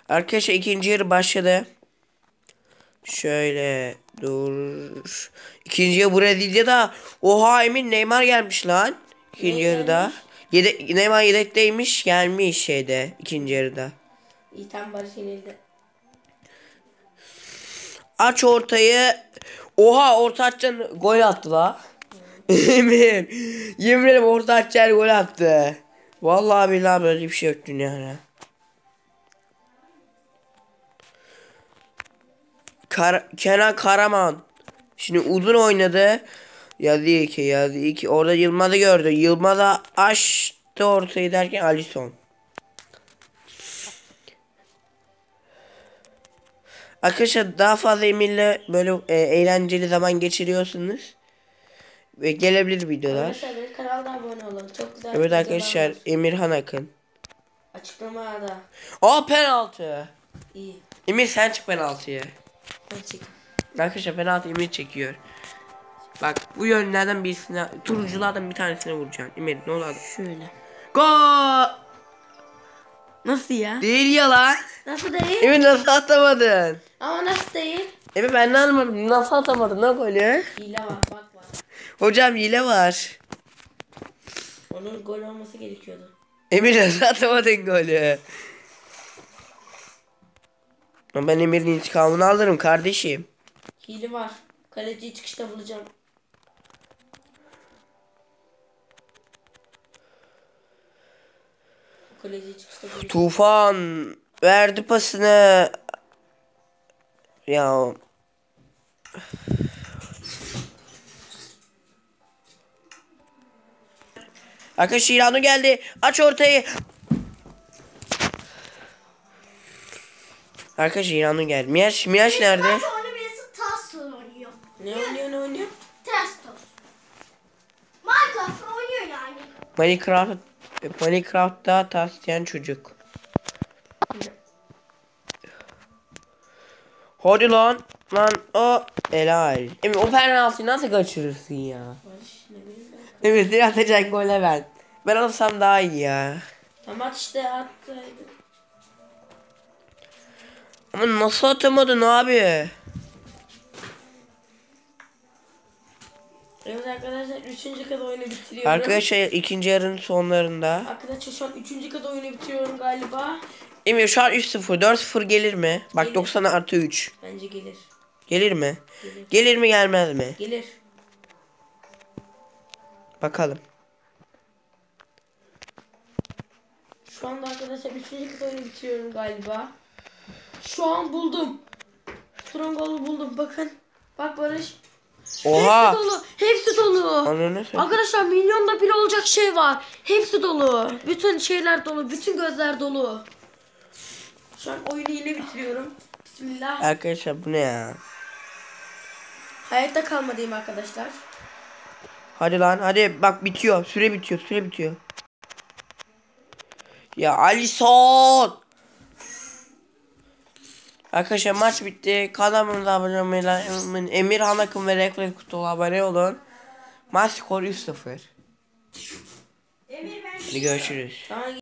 Arkadaşlar ikinci yarı başladı. Şöyle dur. İkinci yarı Brezilya'da. Oha Emin, Neymar gelmiş lan. İkinci yarıda. Neymar yedekteymiş, gelmiş şeyde ikinci yarıda. İyi tam Barış yenildi. Aç ortayı. Oha, orta açan gol attı la. Emin. Yemin ederim orta açan gol attı. Vallahi billahi böyle bir şey yok dünyada. Kenan Karaman. Şimdi uzun oynadı. Yazdı iki. Orada Yılmaz'ı gördü. Yılmaz'a açtı ortayı derken Alisson. Arkadaşlar daha fazla Emir'le böyle eğlenceli zaman geçiriyorsunuz. Ve gelebilir videolar. Arkadaşlar kanalda abone olun. Çok güzel Evet videolar arkadaşlar, var. Emirhan Akın. Açıklamada. Aa, penaltı. İyi. Emir sen çık penaltıya. Ben çekeyim. Arkadaşlar penaltı Emir çekiyor. Bak bu yönlerden birisine, turunculardan bir tanesine vuracaksın. Emir ne olur. Şöyle. Gol! Nasıl ya? Değil ya lan. Nasıl değil? Emir nasıl atamadın? Ama nasıl değil? Emir ben ne anlamadım. Nasıl atamadın lan golü? Hile var bak. Hocam hile var. Onun gol olması gerekiyordu. Emir nasıl atamadın golü? Ben Emir'in intikamını alırım kardeşim. Hile var. Kaleciyi çıkışta bulacağım. Kaleciyi çıkışta bulacağım. Tufan verdi pasını. Ya. Arkadaşlar İlhan'ı geldi. Aç ortayı. Arkadaşlar İlhan'ı geldi. Miyaş nerede? Maç oynamayası Tastor oynuyor. Ne oynuyor? Tastor. Minecraft oynuyor yani. Minecraft'ta taslayan çocuk. Hadi lan. Lan o helal. Emin o penaltıyı nasıl kaçırırsın ya? Barış ne bileyim ben. Evet, bir atacak gole ben. Ben alsam daha iyi ya. Ama işte attıydı. Ama nasıl atamadın abi? Evet arkadaşlar 3. kez oyunu bitiriyorum. Arkadaşlar ikinci yarının sonlarında. Arkadaşlar şu an 3. kez oyunu bitiriyorum galiba. Emir şu an 3-0. 4-0 gelir mi? Bak Gelir. 90 artı 3. Bence gelir. Gelir mi? Gelir. Gelir mi gelmez mi? Gelir. Bakalım. Şu anda arkadaşlar 3. kez oyunu bitiriyorum galiba. Şu an buldum. Stronghold'u buldum bakın. Bak Barış. Oha. Hepsi dolu. Hepsi dolu. Ananı sen. Arkadaşlar milyonda bir olacak şey var. Hepsi dolu. Bütün şeyler dolu. Bütün gözler dolu. Şu an oyunu yine bitiriyorum. Bismillah. Arkadaşlar bu ne ya? Hayatta kalmadayım arkadaşlar. Hadi lan hadi, bak bitiyor. Süre bitiyor. Ya Alisson. Arkadaşlar maç bitti. Kanalımıza abone olmayı, Emirhan Akın ve Reklam Kutu'na abone olun. Maç skoru 3-0. Hadi görüşürüz. Tamam.